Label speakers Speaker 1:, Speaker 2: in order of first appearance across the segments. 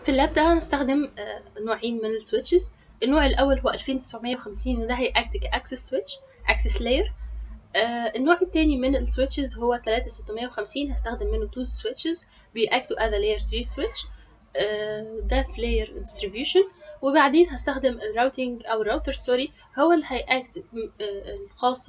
Speaker 1: في اللاب ده هنستخدم نوعين من السويتشز. النوع الأول هو 2950 وده هيأكت كأكسس سويتش أكسس لاير. النوع التاني من السويتشز هو 3650 هستخدم منه 2 سويتشز بيأكتوا as a layer 3 switch. ده في layer distribution. وبعدين هستخدم الراوتينج أو الراوتر سوري هو اللي هيأكت الخاص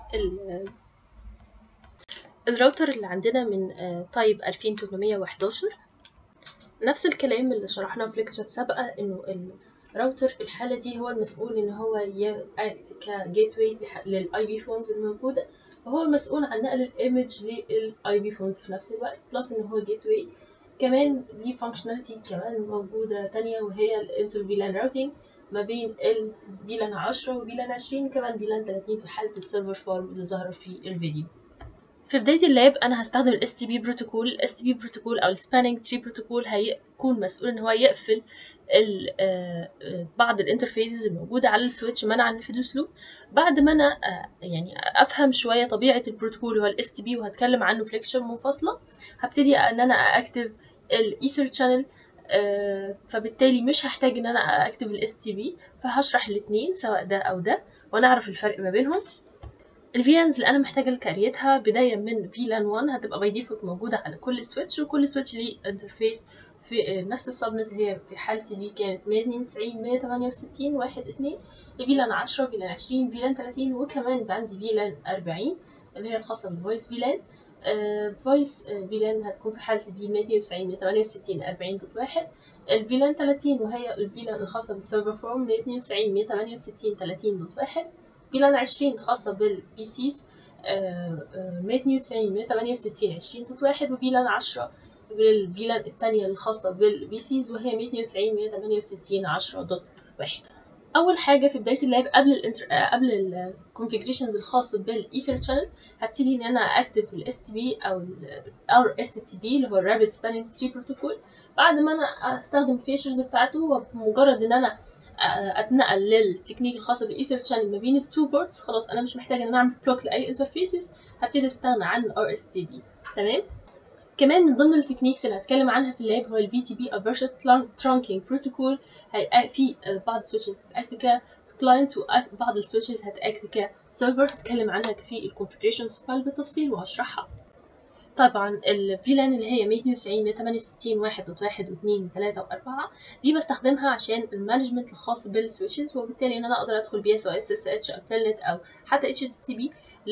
Speaker 1: الراوتر اللي عندنا من تايب 2811. نفس الكلام اللي شرحناه في ليكتشر سابقة انه الراوتر في الحالة دي هو المسؤول ان هو يأكت كجيت واي للاي بي فونز الموجودة، وهو المسؤول عن نقل الايمج للاي بي فونز في نفس الوقت، بلس ان هو جيت واي. كمان ليه فانكشناليتي كمان موجودة تانية وهي الانتر فيلان راوتينج ما بين الفيلان 10 وفيلان 20 وكمان فيلان 30 في حالة السيرفر فارم اللي ظاهرة في الفيديو. في بداية اللاب أنا هستخدم ال STP بروتوكول. ال STP بروتوكول أو ال Spanning Tree بروتوكول هيكون مسؤول إن هو يقفل بعض الانترفيسز الموجودة على السويتش منعا من حدوث لوب. بعد ما أنا يعني أفهم شوية طبيعة البروتوكول وهو ال STP وهتكلم عنه في ليكتشر منفصلة، هبتدي إن أنا أكتف ال Ether channel. فبالتالي مش هحتاج إن أنا أكتف ال STP، فهشرح الاتنين سواء ده أو ده ونعرف الفرق ما بينهم. الفيلانز اللي انا محتاجه لكريتها بدايه من فيلان 1 هتبقى باي ديفولت موجوده على كل سويتش، وكل سويتش ليه انترفيس في نفس السبنت. هي في حالتي دي كانت 192 168 1 2 فيلان 10 فيلان 20 فيلان 30 وكمان عندي فيلان 40 اللي هي الخاصه بالفويس فيلان. فويس فيلان هتكون في حالتي دي 192 168 40.1. الفيلان 30 وهي الفيلان الخاصه بالسيرفر فورم 192 168 30.1. فيلان 20 خاصة بالبي سيز 192 168 20.1. وفيلان 10 بالفيلان التانية الخاصة بالبي سيز وهي 192 168 10.1. اول حاجه في بدايه اللاب قبل الكونفيجريشنز الخاص بالايثر شانل هبتدي ان انا اكتب الاس تي بي او اس تي بي اللي هو الرابيد سبانينج تري بروتوكول. بعد ما انا استخدم فيشرز بتاعته وبمجرد ان انا اتنقل للتكنيك الخاص بالايثر شانل ما بين التو بورتس، خلاص انا مش محتاجه ان انا اعمل بلوك لاي انترفيسز، هبتدي استغنى عن الار اس تي بي. تمام. كمان من ضمن التكنيكس اللي هتكلم عنها في اللاب هو ال VTP أو Virtual Trunking Protocol. في بعض السويتشز هتأكت كلاينت وبعض السويتشز هتأكت كسيرفر، هتكلم عنها في الكونفيجريشنز فايل بالتفصيل وهشرحها. طبعا الفيلان اللي هي 192 168 1.1 و2 و3 و4 دي بستخدمها عشان المانجمنت الخاص بالسويتشز، وبالتالي ان انا اقدر ادخل بيها سواء SSH او تلنت او حتى HTTP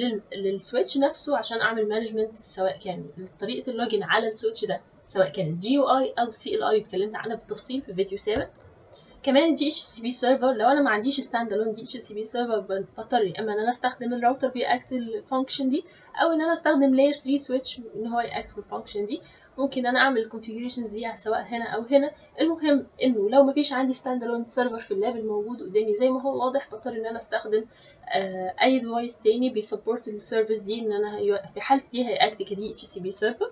Speaker 1: للسويتش نفسه عشان اعمل مانجمنت، سواء كان طريقه اللوجن على السويتش ده سواء كانت GUI او CLI اتكلمت عنها بالتفصيل في فيديو سابق. كمان الدي اتش سي بي سيرفر لو انا ما عنديش ستاند الون دي اتش سي بي سيرفر بضطر يا اما ان انا استخدم الراوتر بيأكت الفانكشن دي او ان انا استخدم لاير 3 سويتش ان هو يأكت في الفانكشن دي. ممكن انا اعمل الكونفيجريشنز دي سواء هنا او هنا. المهم انه لو ما فيش عندي ستاند الون سيرفر في اللاب الموجود قدامي زي ما هو واضح، بضطر ان انا استخدم اي ديفايس تاني بيسبورت السيرفيس دي ان انا في حالتي دي هيأكت كدي اتش سي بي سيرفر.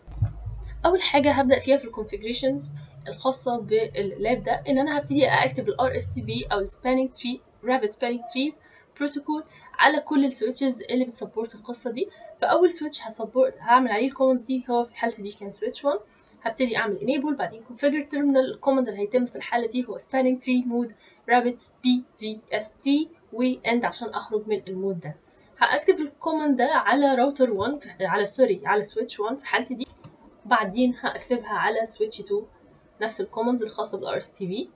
Speaker 1: اول حاجه هبدا فيها في الكونفيجريشنز الخاصه باللاب ده ان انا هبتدي اكتف الار اس تي بي او السبانينج تري رابيد سبانينج تري بروتوكول على كل السويتشز اللي بتسبورت القصه دي. فاول سويتش هعمل عليه الكوماندز دي هو في حالتي دي كان سويتش 1. هبتدي اعمل enable بعدين configure terminal. الكوماند اللي هيتم في الحاله دي هو spanning tree mode rabbit pvst واند عشان اخرج من المود ده. هاكتف الكوماند ده على راوتر 1 على سويتش 1 في حالتي دي. بعدين هكتبها على سويتش 2 نفس الكومنز الخاصة بالار اس تي في.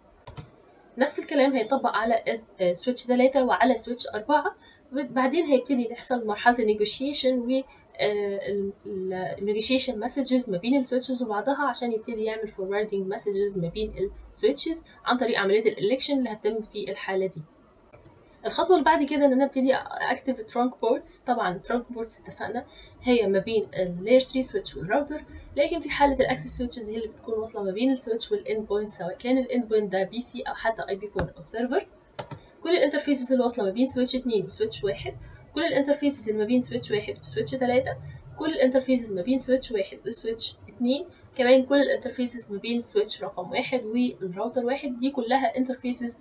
Speaker 1: نفس الكلام هيطبق على سويتش 3 وعلى سويتش 4. بعدين هيبتدي تحصل مرحلة النيجوشيشن و النيجوشيشن مسجز ما بين السويتشز وبعضها عشان يبتدي يعمل فوروردنج مسجز ما بين السويتشز عن طريق عملية الالكشن اللي هتتم في الحالة دي. الخطوة اللي بعد كده ان انا ابتدي اكتف ترانك بورتس. طبعا ترانك بورتس اتفقنا هي ما بين اللاير 3 سويتش والراوتر، لكن في حالة الاكسس سويتشز هي اللي بتكون واصلة ما بين السويتش والاند بوينت سواء كان الاند بوينت ده بي سي او حتى اي بي فون او سيرفر. كل الانترفيسز اللي واصلة ما بين سويتش 2 وسويتش 1، كل الانترفيسز اللي ما بين سويتش 1 وسويتش 3، كل الانترفيسز ما بين سويتش 1 وسويتش 2، كمان كل الانترفيسز ما بين سويتش رقم 1 والراوتر 1. دي كلها انترفيسز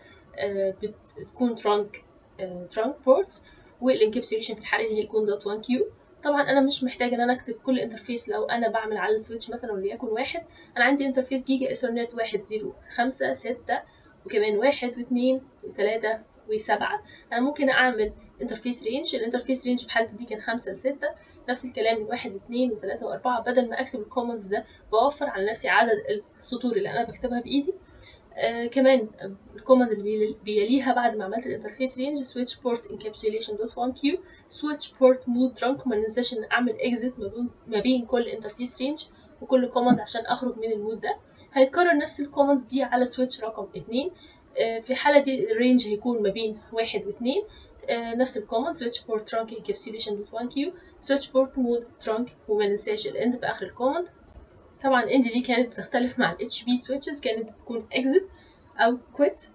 Speaker 1: بتكون ترانك بورتس. والانكابسوليشن في الحاله دي هيكون دوت 1 كيو. طبعا انا مش محتاجه ان انا اكتب كل انترفيس. لو انا بعمل على السويتش مثلا وليكن واحد، انا عندي انترفيس جيجا ايثرنت 1 0 5 6 وكمان 1 و2 و3 و7. انا ممكن اعمل انترفيس رينج. الانترفيس رينج في حالتي دي كان 5 ل 6. نفس الكلام من 1 2 و3 و4. بدل ما اكتب الكومنتس ده بوفر على نفسي عدد السطور اللي انا بكتبها بايدي. كمان الكوماند اللي بيليها بعد ما عملت الانترفيس رينج switch port encapsulation .1q switch port mode trunk. ما ننساش ان اعمل exit ما بين كل انترفيس رينج وكل كوماند عشان اخرج من المود ده. هيتكرر نفس الكوماندز دي على switch رقم 2. في الحالة دي الرينج هيكون ما بين 1 و2. نفس الكوماند switch port trunk encapsulation .1q switch port mode trunk. وما ننساش الاند في اخر الكوماند. طبعا الاند دي كانت بتختلف مع ال HP switches، كانت بتكون exit أو quit.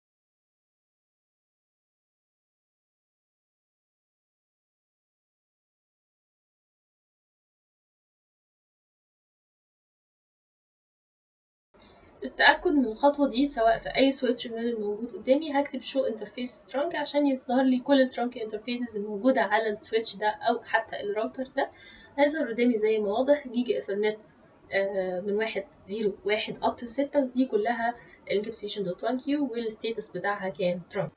Speaker 1: للتأكد من الخطوة دي سواء في أي سويتش من الموجود قدامي هكتب show interface trunk عشان يظهر لي كل الترانك انترفيسز الموجودة على السويتش ده أو حتى الراوتر ده. هيظهر قدامي زي ما واضح جيجا ايثرنت من 1.0.1 up to 6. دي كلها encapsulation.1q والستيتس بتاعها كان trunk.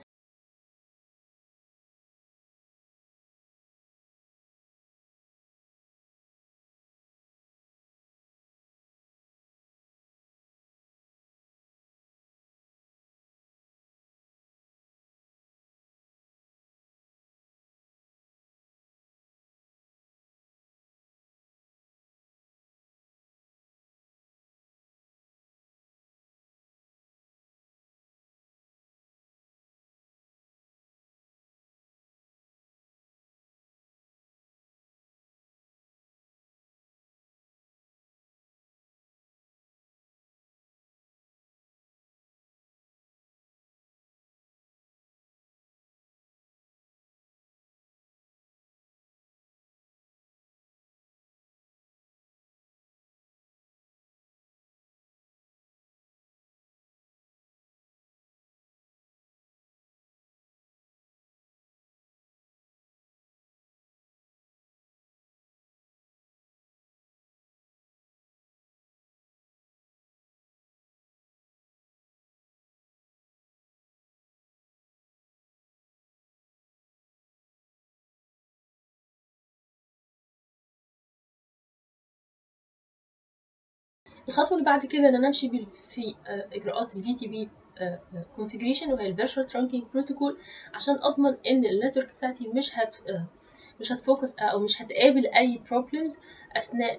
Speaker 1: الخطوة اللي بعد كده ان انا امشي في اجراءات ال VTP configuration وهي ال virtual trunking protocol عشان اضمن ان النتورك بتاعتي مش هتفوكس او مش هتقابل اي problems اثناء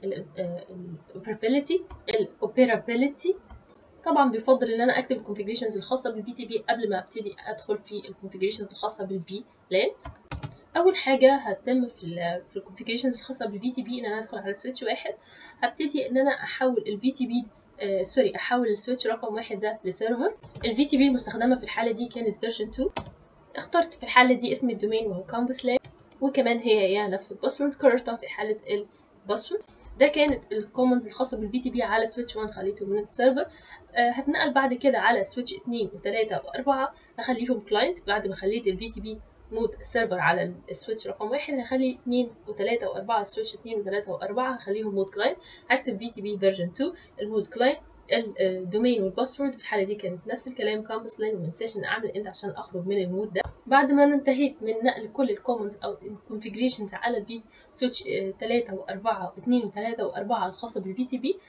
Speaker 1: الاوبرابيلتي. طبعا بيفضل ان انا اكتب الكونفيجريشنز الخاصه بالفي تي بي قبل ما ابتدي ادخل في الكونفيجريشنز الخاصه بالفي لان. اول حاجه هتتم في الكونفيجريشنز الخاصه بالفي تي بي ان انا ادخل على سويتش واحد. هبتدي ان انا احول الفي تي بي احول السويتش رقم واحد ده لسيرفر. الفي تي بي المستخدمه في الحاله دي كانت فيرجن 2. اخترت في الحاله دي اسم الدومين وهو كامبس لان، وكمان هي نفس الباسورد كررتها في حاله الباسورد. ده كانت الكومنتس الخاصه بالفي تي بي على سويتش 1 خليته من السيرفر. هتنقل بعد كده على سويتش 2 و3 و4 هخليهم كلاينت. بعد ما خليت الفي تي بي مود السيرفر على السويتش رقم واحد هخلي 2 و3 و4 سويتش 2 و3 و4 هخليهم مود كلاينت. هكتب في تي بي فيرجن 2 المود كلاينت. الدومين والباسورد في الحاله دي كانت نفس الكلام كامبس لين. ومنساش ان اعمل اند عشان اخرج من المود ده. بعد ما انا انتهيت من نقل كل الكومنتس او الكونفيجريشنز على الفي سويتش 3 و4 2 و3 و4 الخاصه بالفي تي بي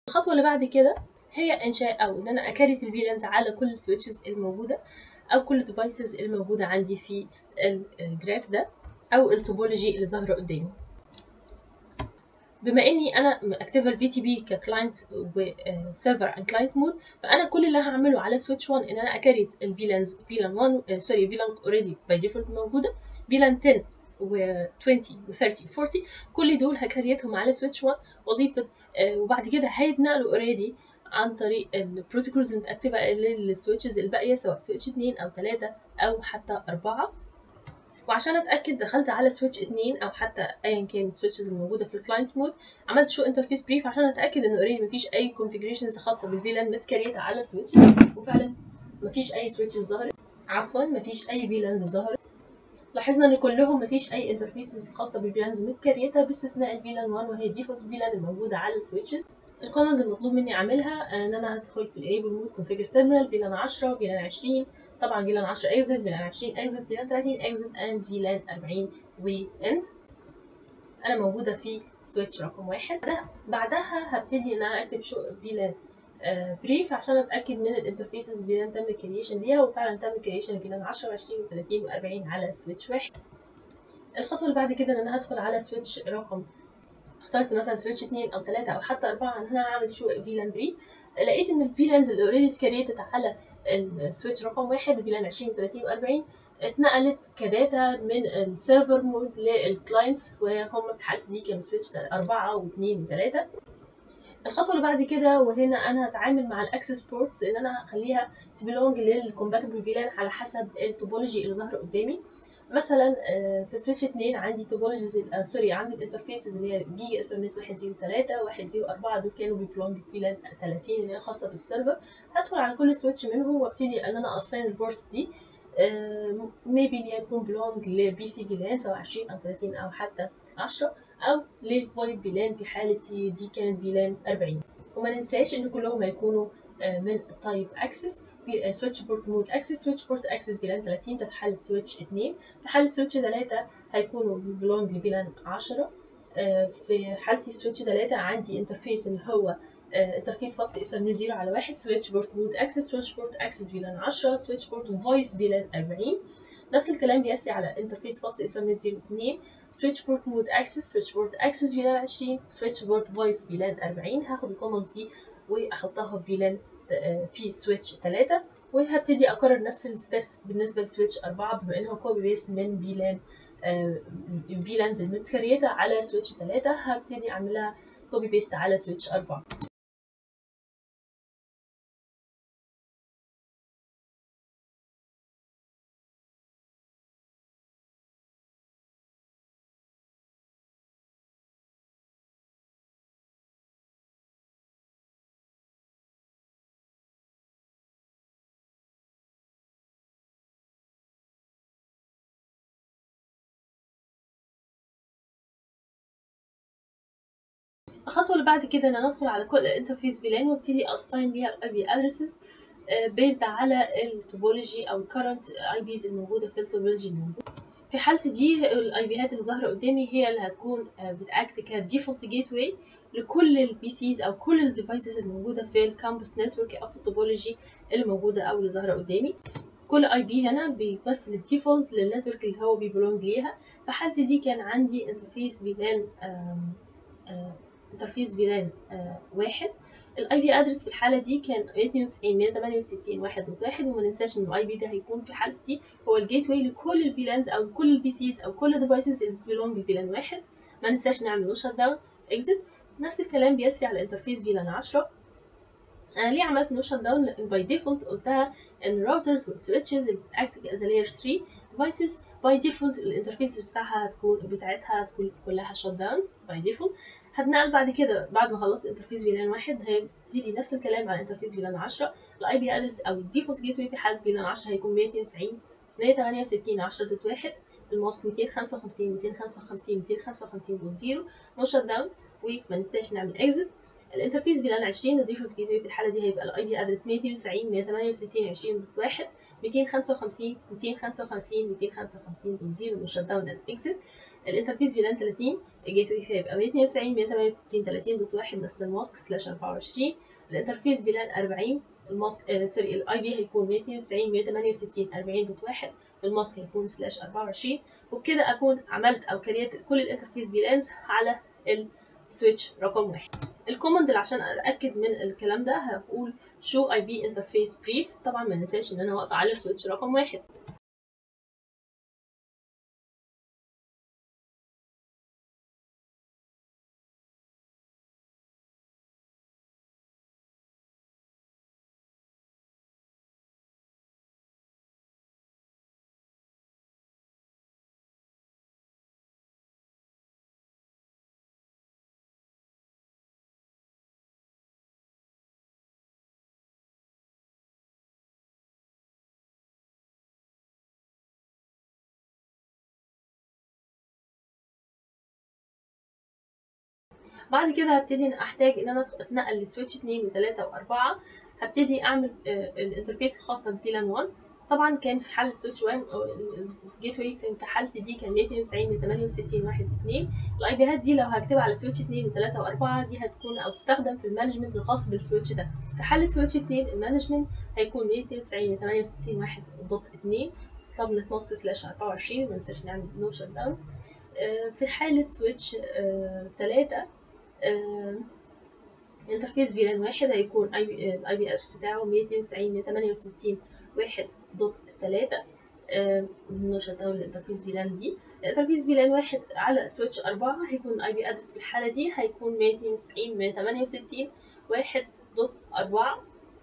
Speaker 1: الخطوه اللي بعد كده هي انشاء او ان انا اكريت الفيلانز على كل السويتشز الموجوده او كل الديفايسز الموجوده عندي في الجراف ده او التوبولوجي اللي ظاهره قدامي. بما اني انا اكتفه الفي تي بي ككلاينت وسيرفر اند كلاينت مود، فانا كل اللي هعمله على سويتش 1 ان انا اكريت الفيلانز فيلان 1 سوري فيلان اوريدي باي ديفولت موجوده، فيلان 10 و20 و30 40 كل دول هكريتهم على سويتش 1 وظيفه وبعد كده هيتنقلوا اوريدي عن طريق البروتوكولز المتاكتفه للسويتشز الباقيه سواء سويتش 2 او 3 او حتى 4. وعشان اتاكد دخلت على سويتش 2 او حتى ايا كان السويتشز الموجوده في الكلاينت مود، عملت شو انترفيس بريف عشان اتاكد ان اوريدي مفيش اي كونفيجريشنز خاصه بالفيلان متكريته على السويتشز، وفعلا مفيش اي سويتشز ظهرت، عفوا مفيش اي فيلانز ظهرت. لاحظنا ان كلهم مفيش اي انترفيسز خاصه بالفيلانز متكريته باستثناء الفيلان 1 وهي ديفولت فيلان الموجوده على السويتشز. الكومنز المطلوب مني اعملها ان انا ادخل في الانيبل مود كونفيجر تيرمينال فيلان 10 فيلان 20 طبعا فيلان 10 اكزت فيلان 20 اكزت فيلان 30 اكزت اند فيلان 40 واند. انا موجوده في سويتش رقم 1. بعدها هبتدي ان انا اكتب شو فيلان بريف عشان اتاكد من الانترفيسز فيلان تم كريشن ليها، وفعلا تم كريشن فيلان 10 و20 و30 و40 على سويتش 1. الخطوه اللي بعد كده ان انا هدخل على سويتش رقم، اخترت مثلا سويتش 2 او 3 او حتى 4 ان انا هعمل شو فيلان بري. لقيت ان الفيلانز اللي اوريدي اتكريتت على السويتش رقم 1 فيلان 20 30 و40 اتنقلت كداتا من السيرفر مود للكلاينتس، وهم في حالتي دي كانوا سويتش 4 و2 و3. الخطوه اللي بعد كده وهنا انا هتعامل مع الاكسس بورتس ان انا هخليها تبلونج للكومباتبل فيلان على حسب التوبولوجي اللي ظاهره قدامي. مثلا في سويتش 2 عندي توبولوجيز سوري عندي الانترفيسز اللي هي جيجا اثرنت 103 104 دول كانوا بيبلونج فيلان 30 اللي هي خاصه بالسيرفر. هدخل على كل سويتش منهم وابتدي ان انا اصين البورتس دي ميبي اللي يكون بلونج لبي سي فيلان سواء 20 او 30 او حتى 10 او لفويد فيلان في حالتي دي كانت فيلان 40. وما ننساش ان كلهم هيكونوا من تايب اكسس سويتش بورت مود اكسس سويتش بورت اكسس فيلان 30 ده في حاله سويتش 2. في حاله سويتش 3 هيكونوا بلونج لفيلان 10. في حالتي سويتش 3 عندي انترفيس اللي هو انترفيس فاست ايثرنت 0 على 1 سويتش بورت مود اكسس سويتش بورت اكسس فيلان 10 سويتش بورت فويس فيلان 40. نفس الكلام بيسري على انترفيس فاست ايثرنت 0 2 سويتش بورت مود اكسس سويتش بورت اكسس فيلان 20 سويتش بورت فويس فيلان 40. هاخد الكومنتس دي واحطها في فيلان في سويتش 3 وهبتدي اكرر نفس الستبس بالنسبه لسويتش 4 بما انه كوبي بيست من فيلان فيلانز المتكريته على سويتش 3 هبتدي اعملها كوبي بيست على سويتش 4. الخطوه اللي بعد كده ان انا ادخل على كل انترفيس فيلان وابتدي اساين ليها الاي بي ادرسز بيزد على التوبولوجي او الكرنت اي بيز الموجوده في التوبولوجي الموجود. في حالتي دي الاي بيات اللي ظاهره قدامي هي اللي هتكون بتاكت كديفولت جيت واي لكل البي سيز او كل الديفايسز الموجوده في الكامبس نتورك او في التوبولوجي اللي موجوده او اللي ظاهره قدامي. كل اي بي هنا بيمثل الديفولت للنتورك اللي هو بيبلونج ليها. في حالتي دي كان عندي انترفيس فيلان انترفيس فيلان واحد. الاي بي ادرس في الحاله دي كان 92 168 1.1 وما ننساش ان الاي بي ده هيكون في حالتي هو الجيت واي لكل الفيلانز او كل البي سيز او كل الديفايسز اللي بيلونج لفيلان واحد. ما ننساش نعمل له شت داون اكزit. نفس الكلام بيسري على انترفيس فيلان 10. انا ليه عملت نو شت داون؟ لان باي ديفولت قلتها ان الراوترز والسويتشز اللي بتاكت از لاير 3 ديفايسز باي ديفولت الانترفيس بتاعتها هتكون كلها شت داون باي ديفولت. هتنقل بعد كده بعد ما خلصت انترفيس فيلان واحد هيبتدي نفس الكلام على انترفيس فيلان 10. الاي بي ادرس او الديفولت جيت واي في حاله فيلان 10 هيكون 190 168 10.1 الماسك 255 255 255.0 نو شت داون. وما ننساش نعمل اكزit. الانترفيس فيلان 20 الديفولت جيت واي في الحاله دي هيبقى الاي بي ادرس 290 168 20.1 255 255 255.0 والشت داون اند اكزit. الانترفيس فيلان 30 الجيت واي هيبقى 192.168.30.1 نفس الماسك سلاش 24. الانترفيس فيلان 40 الماسك الاي بي هيكون 192.168.40.1 الماسك هيكون سلاش 24. وبكده اكون عملت او كريت كل الانترفيس فيلانز على السويتش رقم 1. الكوماند اللي عشان اتاكد من الكلام ده هقول show IP interface brief. طبعا ما ننساش ان انا واقفه على سويتش رقم 1. بعد كده هبتدي احتاج ان انا اتنقل لسويتش 2 و3 و4. هبتدي اعمل الانترفيس الخاصه بفيلان 1. طبعا كان في حاله سويتش 1 الجيت واي كان في حالتي دي كان 192.168.1.2. الاي بيهات دي لو هكتبها على سويتش 2 و3 و4 دي هتكون او تستخدم في المانجمنت الخاص بالسويتش ده. في حاله سويتش 2 المانجمنت هيكون 192.168.1.2 سبنت نص سلاش 24. ما ننساش نعمل نو شت داون. في حاله سويتش 3 انترفيس فيلان 1 هيكون الاي بي ادرس بتاعه 192.168.1.3. نشط داون الانترفيس فيلان دي. الانترفيس فيلان 1 على سويتش 4 هيكون الاي بي ادرس في الحاله دي هيكون 192.168.1.4.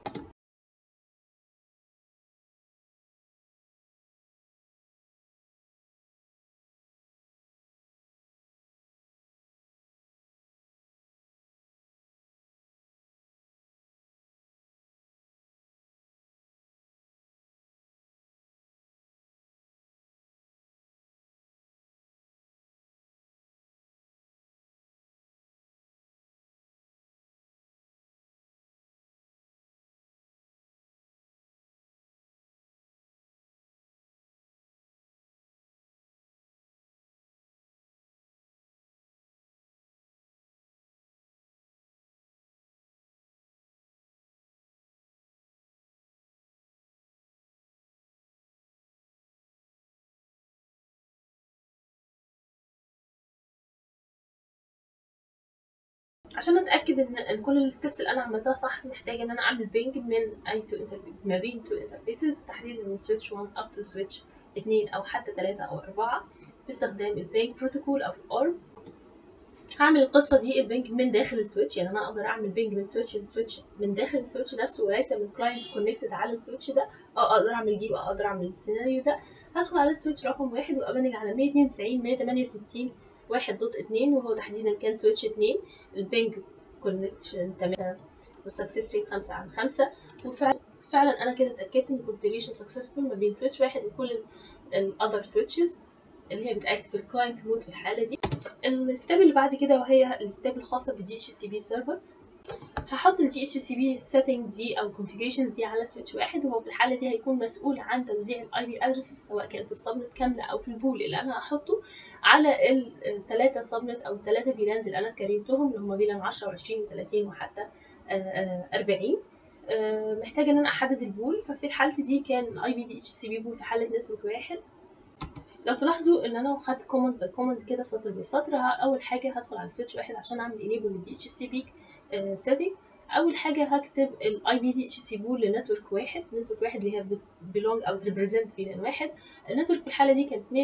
Speaker 1: عشان اتاكد ان كل الستبس اللي انا عملتها صح محتاجه ان انا اعمل بينج من اي تو ما بين تو انترفيسز وتحديدا من سويتش 1 اب تو سويتش 2 او حتى 3 او 4 باستخدام البينج بروتوكول او الارم. هعمل القصه دي البينج من داخل السويتش. يعني انا اقدر اعمل بينج من سويتش لسويتش من داخل السويتش نفسه وليس من كلاينت كونكتد على السويتش ده. اقدر اعمل دي واقدر اعمل السيناريو ده. هدخل على السويتش رقم 1 وابنج على 192.168.1.2 وهو تحديدا كان سويتش 2. البينج كونكشن تمام. السكسس ريت 5/5. وفعلا انا كده اتاكدت ان الكونفيجريشن سكسسفول ما بين سويتش 1 وكل الاذر سويتشز اللي هي بتاكتف الكلاينت مود في الحاله دي. الستيب اللي بعد كده وهي الستيب الخاصه بالدي اتش سي بي سيرفر. هحط الدي اتش سي بي سيتنج دي او configurations دي على سويتش 1 وهو في الحاله دي هيكون مسؤول عن توزيع الاي بي ادرسز سواء كانت السبنت كامله او في البول اللي انا هحطه على الثلاثه سبنت او الثلاثه فيلانز اللي انا كريتهم اللي هم فيلان 10 و20 و30 وحتى 40. محتاجه ان انا احدد البول. ففي الحاله دي كان الاي بي دي اتش سي بي بول في حاله نتورك 1. لو تلاحظوا ان انا خدت كوماند باي كوماند كده سطر بسطر. اول حاجه هدخل على سويتش 1 عشان اعمل انيبل للدي اتش سي بي سيتنج. اول حاجه هكتب الاي بي دي اتش سي بول لنتورك 1. نتورك 1 اللي هي بيلونج او ريبريزنت فيلان 1. النتورك في الحاله دي كانت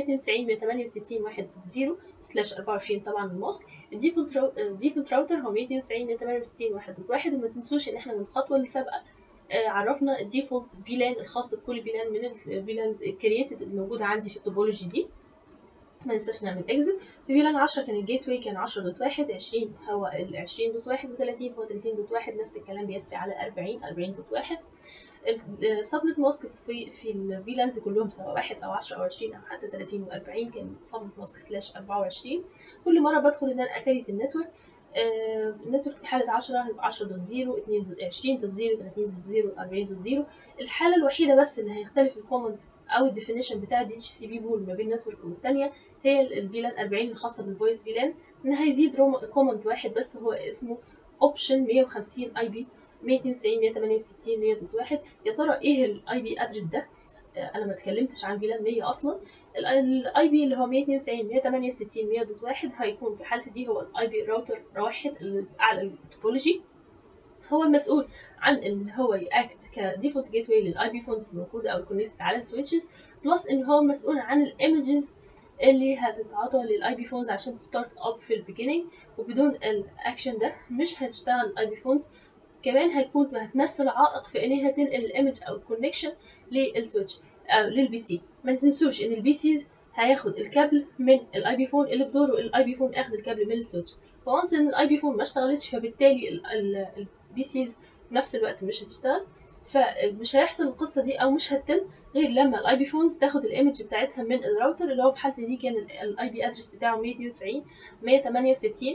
Speaker 1: 192.168.1.24 طبعا الماسك. الديفولت راوتر هو 192.168.1.1. وما تنسوش ان احنا من الخطوه اللي سابقه عرفنا الديفولت فيلان الخاص بكل فيلان من الفيلانز الكرييتد الموجوده عندي في التوبولوجي دي. ما ننساش نعمل اكزit. في فيلان 10 كان الجيت واي كان 10.1. 20 هو ال 20.1 و30 هو 30.1. نفس الكلام بيسري على 40 40.1. السبنت ماسك في الفيلانز كلهم سواء 1 او 10 او 20 او حتى 30 و40 كان سبنت ماسك سلاش 24. كل مره بدخل ان انا اكريت النتورك النتورك في حالة 10 هيبقى 10.0 20.0 30.0 40.0. الحالة الوحيدة بس اللي هيختلف الكومنز أو الديفينيشن بتاع دي اتش سي بي بول ما بين نتورك والتانية هي الفيلان 40 الخاصة بالفويس فيلان، إن هيزيد كومنت واحد بس هو اسمه اوبشن 150 اي بي 192 168 100.1. يا ترى ايه الاي بي ادرس ده؟ انا ما اتكلمتش عن فيلان 100 اصلا. الاي بي اللي هو 192 168 100.1 هيكون في الحاله دي هو الاي بي راوتر واحد اللي في اعلى التوبولوجي، هو المسؤول عن ان هو ياكت كديفولت جيت واي للاي بي فونز الموجوده او الكونكتد على السويتشز، بلس ان هو مسؤول عن الايمجز اللي هتتعطى للاي بي فونز عشان تستارت اب في البيجيننج، وبدون الاكشن ده مش هتشتغل الاي بي فونز. كمان هتمثل عائق في ان هي تنقل الايمج او الكونكشن للسويتش او للبي سي. ما تنسوش ان البي سيز هياخد الكابل من الاي بي فون اللي بدوره الاي بي فون اخد الكابل من السويتش، فوانس ان الاي بي فون ما اشتغلتش فبالتالي البي سيز في نفس الوقت مش هتشتغل، فمش هيحصل القصه دي او مش هتتم غير لما الاي بي فونز تاخد الايمج بتاعتها من الراوتر اللي هو في حالتي دي كان الاي بي ادرس بتاعه 192 168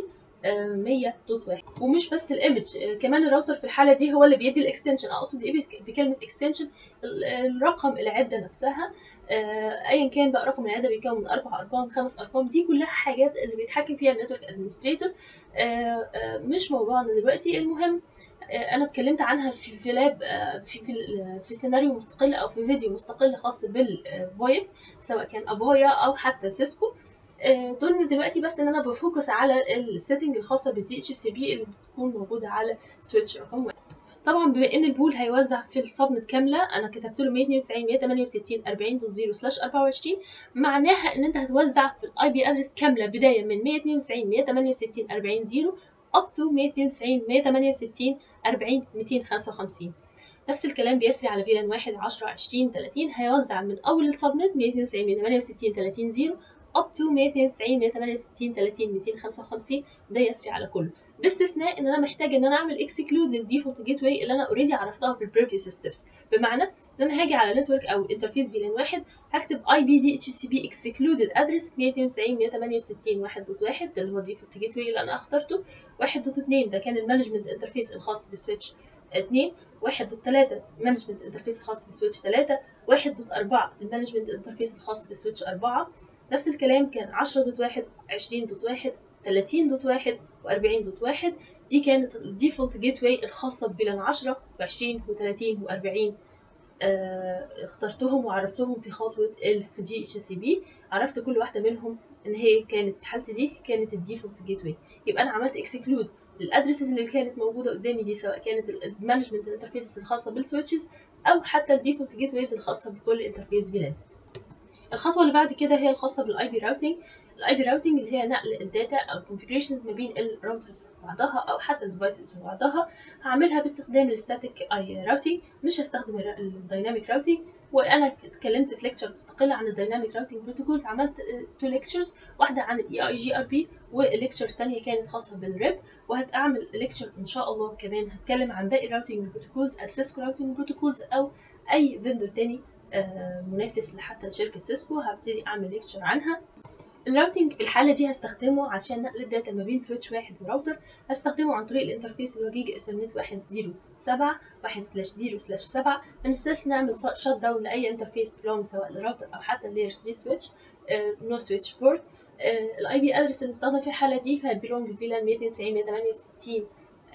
Speaker 1: 100.1. ومش بس الايمج، كمان الراوتر في الحاله دي هو اللي بيدي الاكستنشن، اقصد ايه بكلمه اكستنشن؟ الرقم العده نفسها، ايا كان بقى رقم العده بيكون من 4 ارقام 5 ارقام، دي كلها حاجات اللي بيتحكم فيها النتورك ادمنستريتور. مش موضوعنا دلوقتي. المهم انا اتكلمت عنها في لاب في سيناريو مستقل او في فيديو مستقل خاص بالفويب، سواء كان افويا او حتى سيسكو. دول دلوقتي بس ان انا بفوكس على السيتنج الخاصه بالدي اتش سي بي اللي بتكون موجوده على سويتش رقم 1. طبعا بما ان البول هيوزع في السبنت كامله، انا كتبت له 192 168 40.0/24، معناها ان انت هتوزع في الاي بي ادرس كامله بدايه من 192 168 40.0 up to 192 168 40 255. نفس الكلام بيسري على فيلان 1 10 20 30، هيوزع من اول السبنت 192 168 30 up to 192 168 30 255، ده يسري على كله، باستثناء ان انا محتاجه ان انا اعمل اكسكلود للديفولت جيت واي اللي انا اوريدي عرفتها في البريفيوس ستيبس. بمعنى ان انا هاجي على نتورك او انترفيس فيلان 1 هكتب اي بي دي اتش سي بي اكسكلودد ادرس 192 168 1.1 ده اللي هو الديفولت جيت واي اللي انا اخترته، 1.2 ده كان المانجمنت انترفيس الخاص بسويتش 2، 1.3 مانجمنت انترفيس الخاص بسويتش 3، 1.4 المانجمنت انترفيس الخاص بسويتش 4. نفس الكلام كان 10.1 20.1 30.1 و40.1، دي كانت الديفولت جيت واي الخاصة بفيلان 10 و20 و30 و40. اخترتهم وعرفتهم في خطوة ال DHCP، عرفت كل واحدة منهم ان هي كانت في حالتي دي كانت الديفولت جيت واي. يبقى انا عملت اكسكلود للادرسز اللي كانت موجودة قدامي دي، سواء كانت المانجمنت انترفيسز الخاصة بالسويتشز او حتى الديفولت جيت ويز الخاصة بكل انترفيس فيلان. الخطوه اللي بعد كده هي الخاصه بالاي بي راوتنج. الاي بي راوتنج اللي هي نقل الداتا او الكونفيجريشنز ما بين الراوترز وبعضها او حتى الديفايسز وبعضها، هعملها باستخدام الستاتيك اي راوتنج، مش هستخدم الدايناميك راوتنج. وانا اتكلمت في ليكتشر مستقله عن الدايناميك راوتنج بروتوكولز، عملت 2 ليكتشرز، واحده عن الاي اي جي ار بي والليكتشر الثانيه كانت خاصه بالريب، وهتعمل ليكتشر ان شاء الله كمان هتكلم عن باقي الراوتنج بروتوكولز، السيسكو راوتنج بروتوكولز او اي فيندور تاني منافس حتى لشركة سيسكو، هبتدي أعمل ليكتشر عنها. الراوتنج في الحالة دي هستخدمه عشان نقل الداتا ما بين سويتش واحد وراوتر، هستخدمه عن طريق الانترفيس اللي هو جيجا ايثرنت 1.0.7 1/0/7. ما ننساش نعمل شت داون لأي انترفيس بلون سواء للراوتر أو حتى اللاير 3 سويتش، نو سويتش بورت. الاي بي ادرس المستخدم في الحالة دي هيبيلونج لفيلان 192 168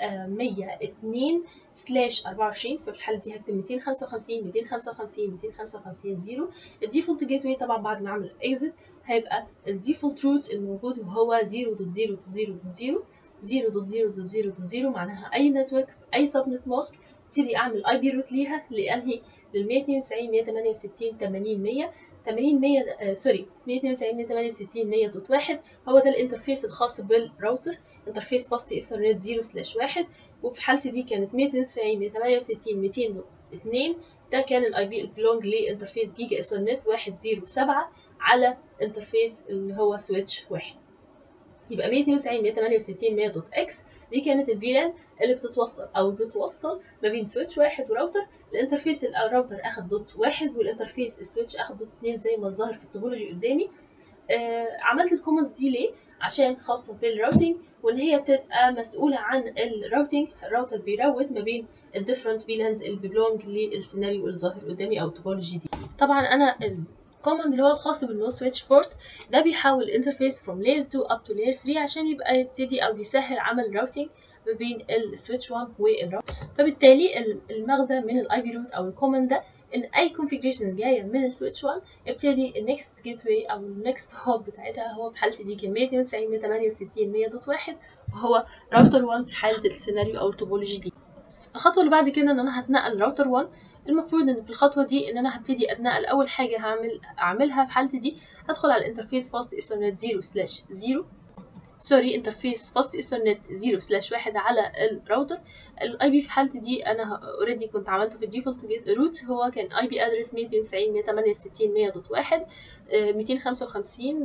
Speaker 1: 102/24، ففي الحالة دي هكتب 255 255 255 0. الديفولت جيت واي طبعا بعد ما اعمل اكزit هيبقى الديفولت روت الموجود هو 0.0.0.0 0.0.0.0، معناها اي نتورك اي سبنت ماسك ابتدي اعمل اي بي روت ليها لانهي لل 192 168 80 100 80 100 سوري 192 168 100.1، هو ده الانترفيس الخاص بالراوتر، انترفيس فاست ايثرنت 0/1. وفي حالتي دي كانت 192 168 200.2، ده كان الاي بي البلونج لانترفيس جيجا ايثرنت 1.0.7 على انترفيس اللي هو سويتش 1. يبقى 192 168 100.x دي كانت الفيلان اللي بتوصل ما بين سويتش واحد وراوتر. الانترفيس الراوتر اخد دوت واحد والانترفيس السويتش اخد دوت 2 زي ما ظاهر في التوبولوجي قدامي. عملت الكومنتس دي ليه؟ عشان خاصة بالراوتينج، وإن هي تبقى مسؤولة عن الراوتينج. الراوتر بيراوت ما بين الديفرنت فيلانز اللي بيبلونج للسيناريو اللي ظاهر قدامي أو التوبولوجي دي. طبعا أنا الكوماند اللي هو الخاص بالنو سويتش بورت ده بيحول الانترفيس from layer 2 up to layer 3 عشان يبقى يبتدي أو بيسهل عمل راوتينج ما بين السويتش 1 والراوتر. فبالتالي المغزى من الاي بي روت او الكوماند ده ان اي كونفيجريشن جايه من السويتش 1 يبتدي النكست جيت واي او النكست هوب بتاعتها، هو في حالتي دي كان 192.168.1.1 وهو راوتر 1 في حاله السيناريو او التوبولوجي دي. الخطوه اللي بعد كده ان انا هتنقل راوتر 1. المفروض ان في الخطوه دي ان انا هبتدي اتنقل. اول حاجه اعملها في حالتي دي هدخل على الانترفيس فاست ايثرنت 0/0 سوري انترفيس فاست ايثرنت 0/1 على الراوتر. الاي بي في حالتي دي انا اوريدي كنت عملته في الديفولت روت، هو كان اي بي ادرس 192.168.1.1 255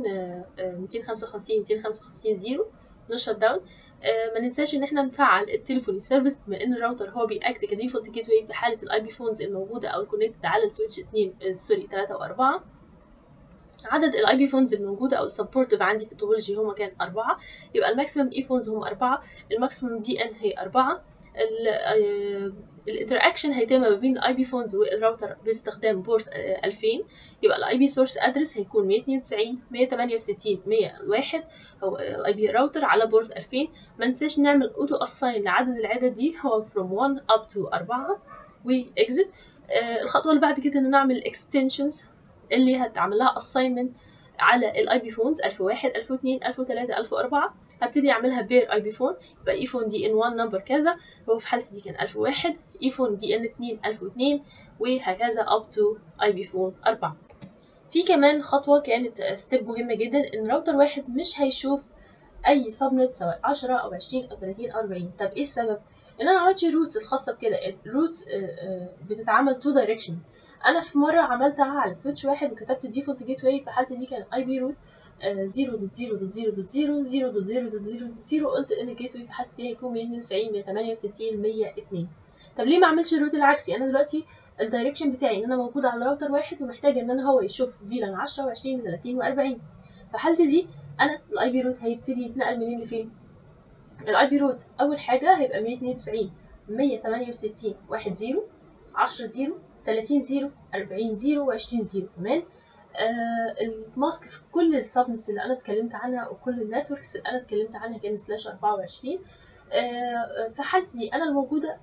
Speaker 1: 0 نو شت داون. ما ننساش ان احنا نفعل التليفوني سيرفيس بما ان الراوتر هو بيأكت كديفولت جيت واي في حاله الاي بي فونز الموجوده او الكونكتد على السويتش 2 3 و4. عدد الاي بي فونز الموجوده او السبورتيف عندي في التوبولوجي هما كان 4، يبقى الماكسيمم اي فونز هم 4، الماكسيمم دي ان هي 4. الانتراكشن هيتم ما بين الاي بي فونز والراوتر باستخدام بورت 2000، يبقى الاي بي سورس ادرس هيكون 192.168.101 هو الاي بي راوتر على بورت 2000. ما ننساش نعمل اوتو اساين لعدد العدد دي هو from 1 up to 4 واكزit. الخطوه اللي بعد كده ان نعمل extensions اللي هتعمل لها assignment على الاي بي فونز 1001 1002 1003 1004. هبتدي اعملها بير اي بي فون، يبقى اي فون دي ان 1 نمبر كذا، هو في حالتي دي كان 1001، اي فون دي ان 2 1002 وهكذا اب تو اي بي فون 4. في كمان خطوه كانت ستيب مهمه جدا ان راوتر واحد مش هيشوف اي سبنت سواء 10 او 20 او 30 او 40. طب ايه السبب؟ ان انا عملتش الروتس الخاصه بكده. الروتس بتتعمل تو دايركشن. انا في مره عملتها على سويتش واحد وكتبت الديفولت جيت واي، في حالتي دي كان اي بي روت 0.0.0.0.0.0.0. قلت ان الجيت واي في حالتي دي هيكون 192.168.102. طب ليه ما اعملش الروت العكسي؟ انا دلوقتي الدايركشن بتاعي ان انا موجوده على راوتر واحد ومحتاجه ان انا هو يشوف فيلان 10 و20 و30 و40. في حالتي دي انا الاي بي روت هيبتدي يتنقل منين لفين؟ الاي بي روت اول حاجه هيبقى 192.168.1.0 10 0 30 0 40 0 و20 0 كمان. الماسك في كل السبنتس اللي انا اتكلمت عنها وكل النتوركس اللي انا اتكلمت عنها كان /24. في حالتي دي انا الموجوده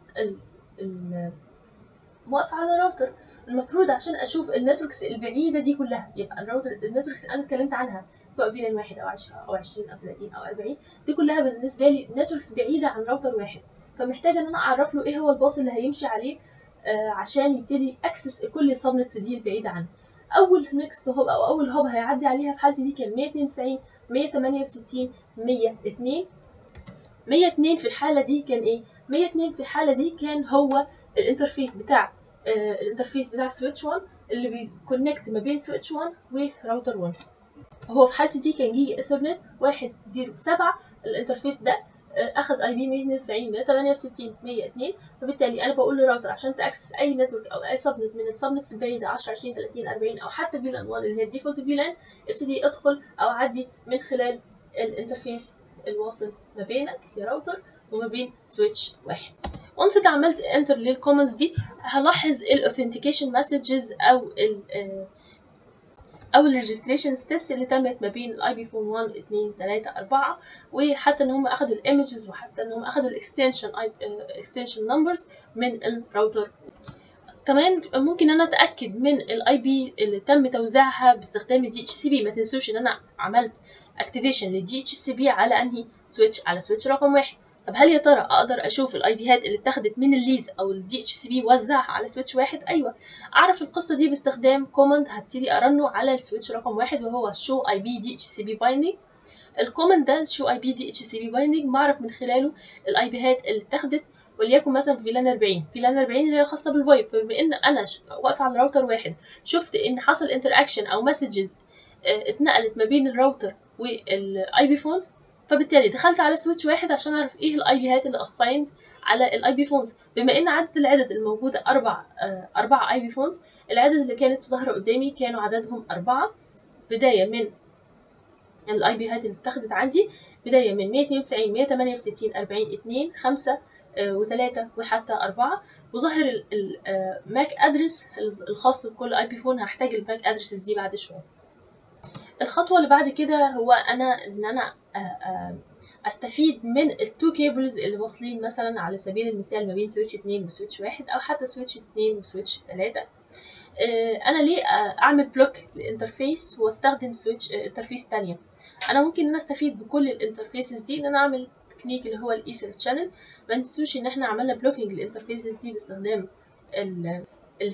Speaker 1: واقفه على راوتر، المفروض عشان اشوف النتوركس البعيده دي كلها، يبقى الراوتر النتوركس اللي انا اتكلمت عنها سواء فيلان 1 او 10 او 20 او 30 او 40 دي كلها بالنسبه لي نتوركس بعيده عن راوتر واحد. فمحتاجه ان انا اعرف له ايه هو الباص اللي هيمشي عليه عشان يبتدي اكسس كل السبنتس دي البعيده عنه. اول نكست هوب او اول هوب هيعدي عليها في حالتي دي كان 192 168 102. 102 في الحاله دي كان ايه؟ 102 في الحاله دي كان هو الانترفيس بتاع سويتش 1 اللي بيكونكت ما بين سويتش 1 وراوتر 1. هو في حالتي دي كان جيجا ايثرنت 107. الانترفيس ده اخد اي بي 192.168.102. فبالتالي انا بقول للراوتر عشان تاكسس اي نتورك او اي سبنت من السبنتس البعيده 10 20 30 40 او حتى فيلان 1 اللي هي ديفولت فيلان، ابتدي ادخل او عدي من خلال الانترفيس الواصل ما بينك يا راوتر وما بين سويتش واحد. وانس انت عملت انتر للكومنتس دي هلاحظ الاوثنتيكيشن مسجز او الريجستريشن ستيبس اللي تمت ما بين الاي بي فون 1 2 3 4، وحتى ان هم اخدوا الايمجز وحتى ان هم اخدوا الاكستنشن نمبرز من الراوتر. كمان ممكن انا اتاكد من الاي بي اللي تم توزيعها باستخدام الدي اتش سي بي. ما تنسوش ان انا عملت اكتيفيشن للدي اتش سي بي على انهي سويتش؟ على سويتش رقم 1. طب هل يا ترى اقدر اشوف الاي بيات اللي اتاخدت من الليز او الدي اتش سي بي وزعها على سويتش 1؟ ايوه، اعرف القصه دي باستخدام كوماند هبتدي ارنه على السويتش رقم 1 وهو شو اي بي دي اتش سي بي بايندينج. الكوماند ده شو اي بي دي اتش سي بي بايندينج بعرف من خلاله الاي بيات اللي اتاخدت، وليكن مثلا في فيلان 40 اللي هي خاصه بالفايب. فبما ان انا واقفه على راوتر واحد شفت ان حصل انتراكشن او مسجز اتنقلت ما بين الراوتر والاي بي فونز، فبالتالي دخلت على سويتش واحد عشان اعرف ايه الاي بيات اللي اسايند على الاي بي فونز. بما ان العدد الموجوده اربع اي بي فونز، العدد اللي كانت ظاهره قدامي كانوا عددهم 4 بدايه من الاي بي هات اللي اتاخدت عندي بدايه من 192 168 40 2 5 و3 وحتى 4. وظاهر الماك ادرس الخاص بكل اي بي فون. هحتاج الماك ادرسز دي بعد شويه. الخطوه اللي بعد كده هو ان انا استفيد من التو كيبلز اللي واصلين مثلا على سبيل المثال ما بين سويتش 2 وسويتش 1 او حتى سويتش 2 وسويتش 3. انا ليه اعمل بلوك الانترفيس واستخدم سويتش انترفيس تانية؟ انا ممكن ان انا استفيد بكل الانترفيسز دي ان انا اعمل تكنيك اللي هو الايثر تشانل. ما ننسوش ان احنا عملنا بلوكينج للانترفيسز دي باستخدام ال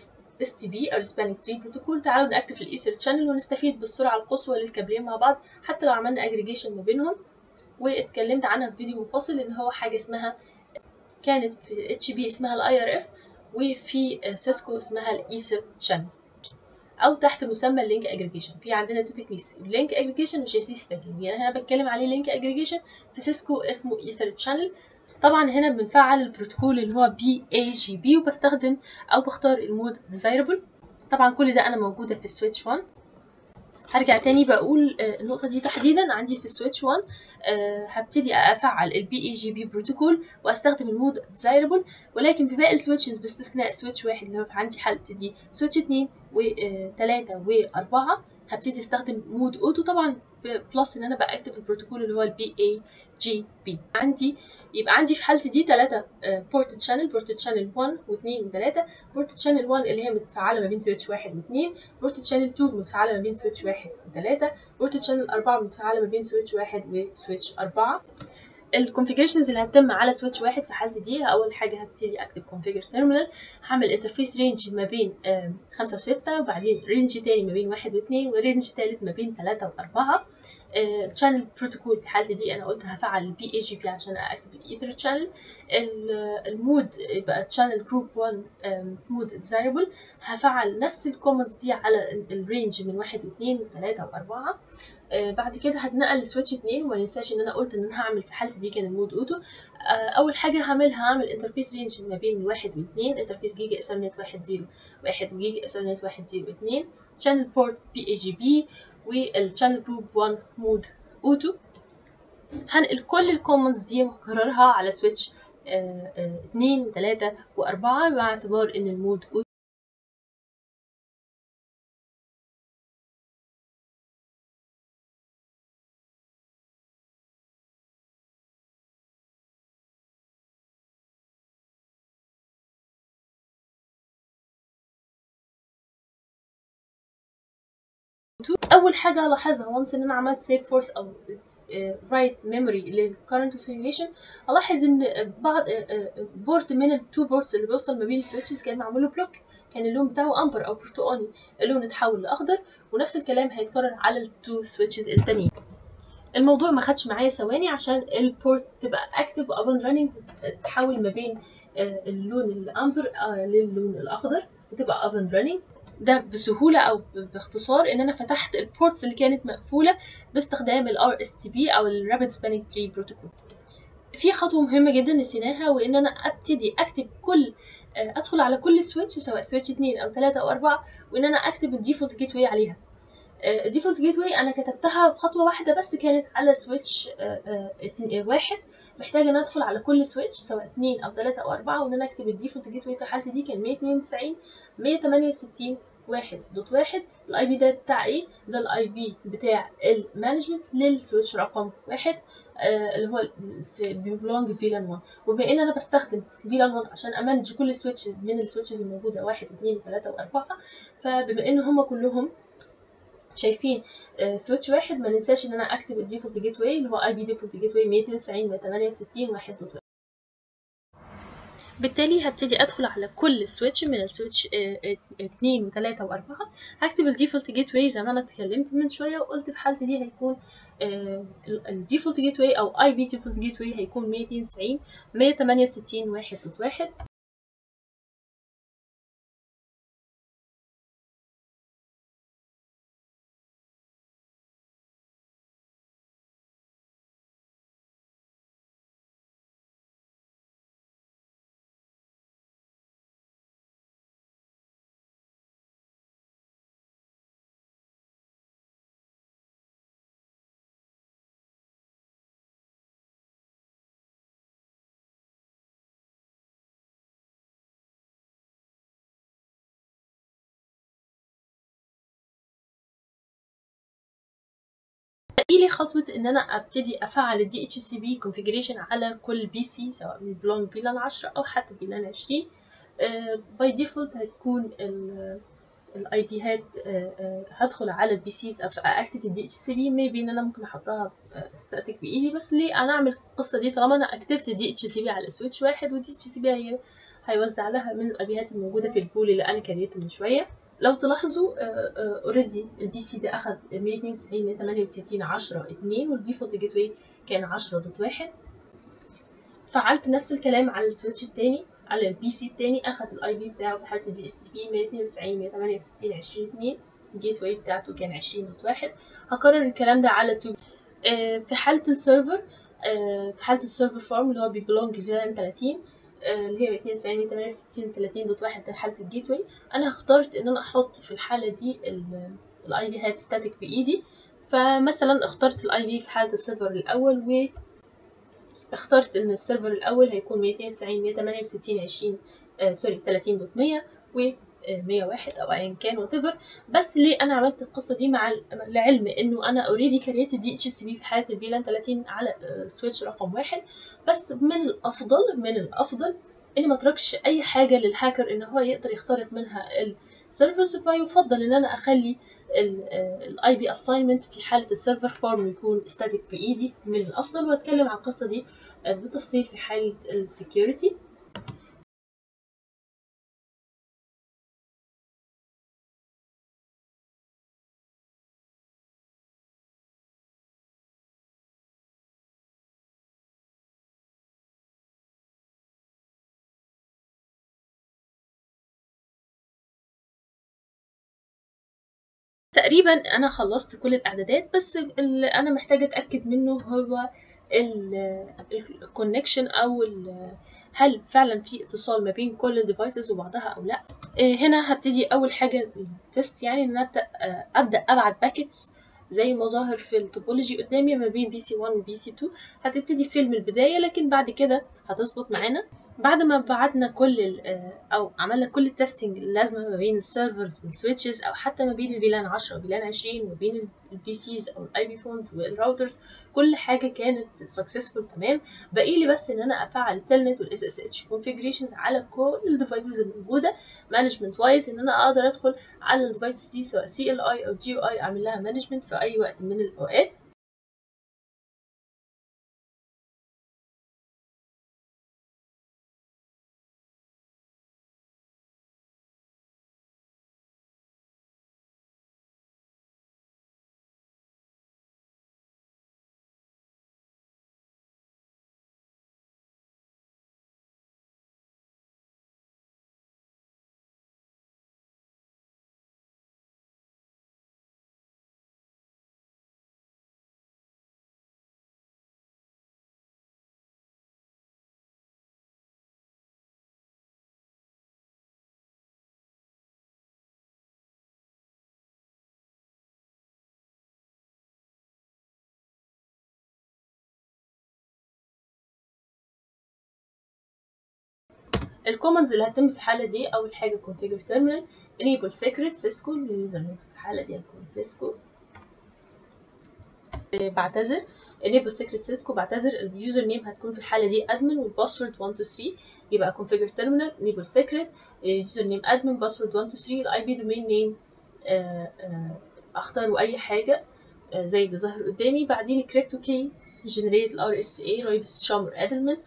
Speaker 1: STB او Spanning Tree Protocol. تعالوا نأكتف الايثر تشانل ونستفيد بالسرعة القصوى للكابلين مع بعض حتى لو عملنا اجريجيشن ما بينهم. واتكلمت عنها في فيديو منفصل ان هو حاجة اسمها كانت في HP اسمها الاي IRF وفي سيسكو اسمها الايثر تشانل او تحت مسمى اللينك اجريجيشن. في عندنا تو تكنيكس، اللينك اجريجيشن وشاسيه ستاكينج. يعني انا بتكلم عليه لينك اجريجيشن، في سيسكو اسمه ايثر تشانل. طبعا هنا بنفعل البروتوكول اللي هو BAGB وبستخدم او بختار المود ديزايربل. طبعا كل ده انا موجوده في سويتش 1. هرجع تاني بقول النقطة دي تحديدا عندي في سويتش 1. هبتدي افعل البي اي جي بي بروتوكول واستخدم المود ديزايربل. ولكن في باقي السويتشز باستثناء سويتش واحد اللي هو عندي حالتي دي سويتش 2 و3 و4 هبتدي استخدم مود اوتو. طبعا بلس ان انا باكتف البروتوكول اللي هو البي اي جي بي. يبقى عندي في حالتي دي 3 بورت تشانل، بورت تشانل 1 و2 و3. بورت تشانل 1 اللي هي متفعله ما بين سويتش 1 و2، بورت تشانل 2 متفعله ما بين سويتش 1 و3، بورت تشانل 4 متفعله ما بين سويتش 1 وسويتش 4. الكونفيجريشنز اللي هتتم على سويتش واحد في حالتي دي، اول حاجه هبتدي اكتب كونفيجر تيرمينال. هعمل انترفيس رينج ما بين 5 و6، وبعدين رينج تاني ما بين 1 و2، ورينج تالت ما بين 3 و4. تشانل بروتوكول في حالتي دي انا قلت هفعل البي اي جي بي عشان اكتب الايثر تشانل. المود يبقى تشانل جروب 1 مود ديزايربل. هفعل نفس الكومنتس دي على الرينج من 1 و2 و3 و4. بعد كده هتنقل لسويتش 2. وما ننساش ان انا قلت ان انا هعمل في حالتي دي كان المود اوتو. اول حاجه هعمل انترفيس رينج ما بين 1 و2، انترفيس جيجا ايثرنت 1.0.1 وجيجا ايثرنت 1.0.2، شانل بورت بي اي جي بي، والشانل جروب 1 مود اوتو. هنقل كل الكومنتس دي وهكررها على سويتش 2 و3 و4 مع اعتبار ان المود اوتو. اول حاجه الاحظها وانس ان انا عملت سيف فورس او رايت ميموري للكرنت كونفيجريشن، الاحظ ان بعض بورت من التو بورتس اللي بيوصل ما بين السويتشز كان معمول له بلوك. كان اللون بتاعه امبر او برتقاني، اللون اتحول لاخضر. ونفس الكلام هيتكرر على التو سويتشز التانيين. الموضوع ما خدش معايا ثواني عشان البورت تبقى اكتف واب اند راننج، تحول ما بين اللون الامبر للون الاخضر وتبقى اب اند راننج. ده بسهوله او باختصار ان انا فتحت البورتس اللي كانت مقفوله باستخدام الار اس تي بي او الرابيد سبانينج تري بروتوكول. في خطوه مهمه جدا نسيناها، وان انا ابتدي اكتب كل ادخل على كل سويتش سواء سويتش 2 او 3 او 4، وان انا اكتب الديفولت جيت واي عليها. الديفولت جيت واي انا كتبتها بخطوه واحده بس، كانت على سويتش واحد. محتاجه ان ادخل على كل سويتش سواء 2 او 3 او 4، وان انا اكتب الديفولت جيت واي. في حالتي دي كان 192 168 1.1. الاي بي ده بتاع ايه؟ ده الاي بي بتاع المانجمنت للسويتش رقم 1 اللي هو في بيبلونج فيلان 1. وبما ان انا بستخدم فيلان 1 عشان امانج كل سويتش من السويتشز الموجوده 1 و2 و3 و4، فبما ان هم كلهم شايفين سويتش واحد، ما ننساش ان انا اكتب الديفولت جيت واي اللي هو اي بي ديفولت جيت واي 192 168 1.1. بالتالي هبتدي ادخل على كل سويتش من السويتش 2 و3 و4. هكتب الديفولت جيت واي زي ما انا اتكلمت من شويه وقلت في حالتي دي هيكون الديفولت جيت واي او اي بي ديفولت جيت واي هيكون 192 168 1.1. باقي خطوة ان انا ابتدي افعل الدي اتش سي بي كونفيجريشن على كل بي سي، سواء من بلون فيلان 10 او حتى فيلان 20. باي ديفولت هتكون الاي بي هات هدخل على البي سيز اكتف الدي اتش سي بي. ميبي ان انا ممكن احطها ستاتيك بايدي، بس ليه انا اعمل القصه دي طالما انا اكتفت الدي اتش سي بي على سويتش واحد، والدي اتش سي بي هيوزع لها من الاي بيات الموجوده في البول اللي انا كريته من شويه. لو تلاحظوا اوريدي البي سي ده اخد 192 168 10 2، والديفولت جيت واي كان 10.1. فعلت نفس الكلام على السويتش التاني، على البي سي التاني اخد الاي بي بتاعه في حاله الدي اس بي 192 168 20 2، الجيت واي بتاعته كان 20.1. هكرر الكلام ده على 2. في حاله السيرفر، في حاله السيرفر فارم اللي هو بيبلونج فيلان 30، اللي هي 290 168 30.1، ده حاله الجيت واي. انا اخترت ان انا احط في الحاله دي الاي بي هات ستاتيك بايدي. فمثلا اخترت الاي بي في حاله السيرفر الاول، اخترت ان السيرفر الاول هيكون 290 168 20 سوري 30.100 و 101 او ايا كان whatever. بس ليه انا عملت القصه دي؟ مع العلم انه انا اوريدي كريت الدي اتش سي بي في حاله الفيلان 30 على سويتش رقم 1. بس من الافضل اني ما اتركش اي حاجه للهاكر ان هو يقدر يخترق منها السيرفرز. فيفضل ان انا اخلي الاي بي اساينمنت في حاله السيرفر فورم يكون ستاتيك بايدي من الافضل، واتكلم عن القصه دي بالتفصيل في حاله السكيورتي. تقريبا انا خلصت كل الاعدادات، بس اللي انا محتاجه اتاكد منه هو الكونكشن، او هل فعلا في اتصال ما بين كل الديفايسز وبعضها او لا. هنا هبتدي اول حاجه التست، يعني ان انا ابدا ابعت باكيتس زي ما ظاهر في التوبولوجي قدامي ما بين بي سي 1 وبي سي 2. هتبتدي فيلم البدايه، لكن بعد كده هتظبط معانا. بعد ما بعتنا كل او عملنا كل التستنج اللازمه ما بين السيرفرز والسويتشز، او حتى ما بين الفيلان 10 وفيلان 20، وما بين البي سيز او الاي بي فونز والراوترز، كل حاجه كانت سكسسفول تمام. باقي لي بس ان انا افعل التلنت والاس اس اتش كونفيجريشنز على كل الديفايسز الموجوده مانجمنت وايز، ان انا اقدر ادخل على الديفايسز دي سواء سي ال اي او جي او اي اعمل لها مانجمنت في اي وقت من الاوقات. الكوماندز اللي هتتم في الحاله دي، اول حاجه configure terminal enable secret سيسكو لليوزر نيم، في الحاله دي هتكون سيسكو. بعتذر enable secret سيسكو، بعتذر اليوزر نيم هتكون في الحاله دي admin والباسورد 1 2 3. يبقى configure terminal enable secret يوزر نيم admin باسورد 1 2 3. الاي بي دومين نيم اختاروا اي حاجه زي اللي ظاهر قدامي. بعدين الكريبتو كي generate الار اس اي رايفز شامر ادلمن،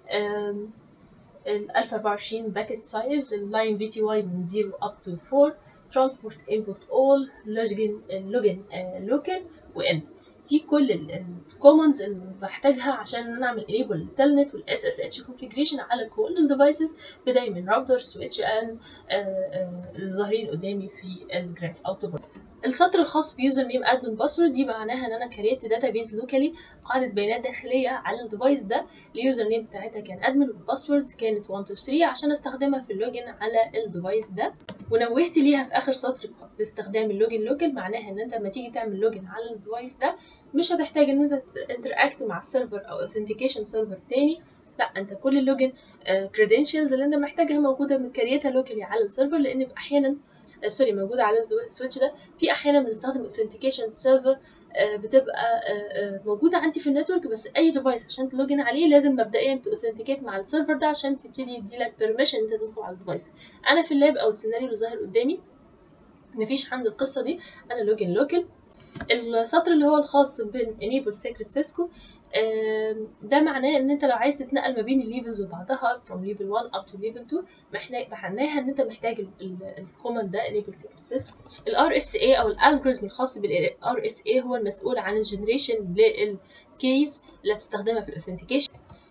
Speaker 1: ال 1024 باكيت سايز، اللاين في تي واي من 0 up to 4، ترانسبورت انبوت اول، لوجن لوكال واند. دي كل الكوماندز اللي بحتاجها عشان انا اعمل enable للتلنت والاس اس اتش configuration على كل الديفايسز، بداية من راوتر سويتش ان الظاهرين قدامي في الجراف اوتوبوت. السطر الخاص بيوزر نيم ادمن باسورد دي معناها ان انا كريت داتابيز لوكالي، قاعده بيانات داخليه على الديفايس ده. اليوزر نيم بتاعتها كان ادمن، والباسورد كانت 1 2 3 عشان استخدمها في اللوجن على الديفايس ده. ونوهت ليها في اخر سطر باستخدام اللوجن لوكال، معناها ان انت لما تيجي تعمل لوجن على الديفايس ده مش هتحتاج ان انت انتراكت مع السيرفر او اوثنتيكيشن سيرفر تاني. لا، انت كل اللوجن كريدنشالز اللي انت محتاجها موجوده متكريتها لوكالي على السيرفر، لان احيانا سوري موجودة على السويتش ده. في أحيانا بنستخدم authentication server بتبقى موجودة عندي في النتورك، بس أي ديفايس عشان تلوجن عليه لازم مبدئيا تأوثنتيكيت مع السيرفر ده عشان تبتدي يديلك permission انت تدخل على الديفايس. أنا في اللاب أو السيناريو اللي ظاهر قدامي مفيش عندي القصة دي، أنا لوجن لوكال. السطر اللي هو الخاص بين enable secret cisco ده معناه ان انت لو عايز تتنقل ما بين الليفلز وبعضها from level 1 up to level 2 معناها ان انت محتاج الكوماند ده enable secret cisco. ال RSA او الالجوريزم الخاص بال RSA هو المسؤول عن الجنريشن للكيز اللي هتستخدمها في الاوثنتيكيشن،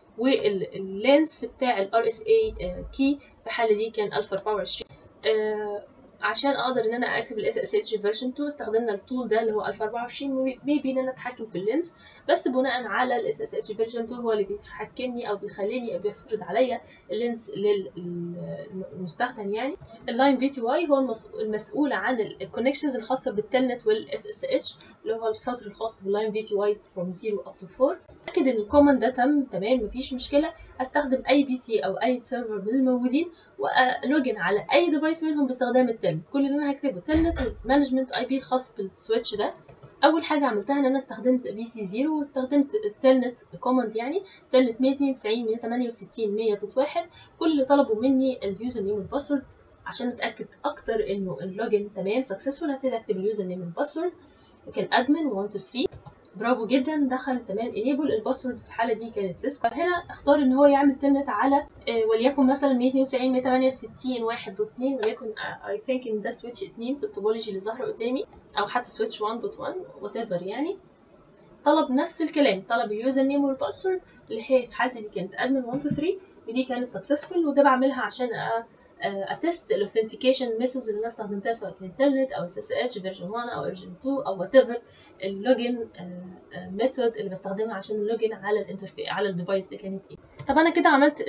Speaker 1: واللينس بتاع ال RSA key في الحالة دي كان 1024. عشان اقدر ان انا اكتب ال SSH version 2 استخدمنا التول ده اللي هو 1024 ميبي ان انا اتحكم في اللينس، بس بناء على ال SSH version 2 هو اللي بيحكمني او بيخليني او بيفرض عليا اللينس للمستخدم. يعني اللاين في تي واي هو المسؤول عن الكونكشنز الخاصه بالتلنت وال SSH اللي هو السطر الخاص باللاين في تي واي from 0 up to 4. اتاكد ان الكوماند ده تمام مفيش مشكله. هستخدم اي بي سي او اي سيرفر من الموجودين ولوجن على اي ديفايس منهم باستخدام التلنت. كل اللي انا هكتبه تلنت مانجمنت اي بي الخاص بالسويتش ده. اول حاجه عملتها ان انا استخدمت بي سي 0 واستخدمت التلنت كوماند، يعني تلنت 192 168 100.1. كل اللي طلبوا مني اليوزر نيم والباسورد عشان اتاكد اكتر انه اللوجن تمام سكسسفول. هبتدي اكتب اليوزر نيم والباسورد، كان ادمن 1 2 3. برافو جدا دخل تمام. انيبل الباسورد في الحاله دي كانت سيسكو. هنا اختار ان هو يعمل تلنت على وليكن مثلا 192 168 1.2 وليكن اي ثينك ان ده سويتش 2 في التوبولوجي اللي ظاهره قدامي، او حتى سويتش 1.1 وات ايفر. يعني طلب نفس الكلام، طلب اليوزر نيم والباسورد اللي هي في حالتي دي كانت ادمن 1 2 3 ودي كانت سكسسفول. وده بعملها عشان اتست الاوثنتيكيشن ميثودز اللي انا استخدمتها سواء كان تلنت او SSH فيرجن 1 او فيرجن 2 او وات ايفر اللوجن ميثود اللي بستخدمها عشان اللوجن على الانترفيس على الديفايس ده كانت ايه. طب انا كده عملت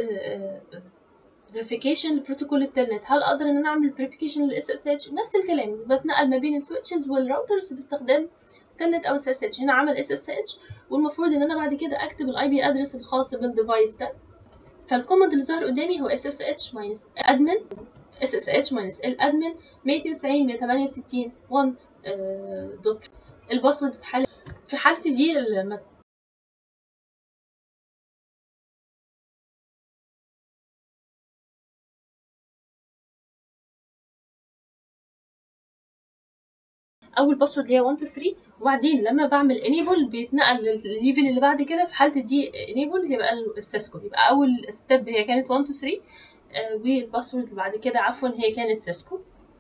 Speaker 1: فيريفيكيشن لبروتوكول التلنت. هل اقدر ان انا اعمل فيريفيكيشن لل SSH؟ نفس الكلام، بتنقل ما بين السويتشز والراوترز باستخدام تلنت او SSH. هنا عمل SSH والمفروض ان انا بعد كده اكتب الاي بي ادرس الخاص بالديفايس ده. فالكوماند اللي ظهر قدامي هو SSH minus admin SSH minus الادمن 192 168 1 دوت. الباسورد في حالتي دي لما اول باسورد اللي هي 1 2 3 وبعدين لما بعمل انيبل بيتنقل للليفل اللي بعد كده. في حالتي دي انيبل يبقى السيسكو، يبقى اول ستيب هي كانت 1 2 3 والباسورد اللي بعد كده عفوا هي كانت سيسكو.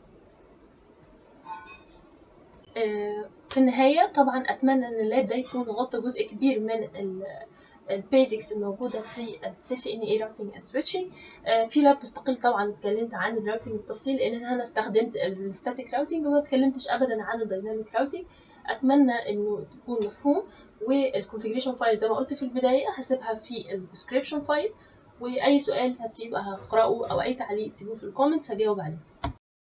Speaker 1: في النهاية طبعا أتمنى إن اللاب ده يكون غطى جزء كبير من البيزكس الموجودة في CCNA Routing and Switching. في لاب مستقل طبعا اتكلمت عن الراوتنج بالتفصيل لأن أنا استخدمت الستاتيك راوتنج وما اتكلمتش أبدا عن الدايناميك راوتنج. أتمنى إنه تكون مفهوم. والكونفيجريشن فايل زي ما قلت في البداية هسيبها في الديسكريبشن فايل، وأي سؤال هقرأه أو أي تعليق سيبوه في الكومنتس هجاوب عليه.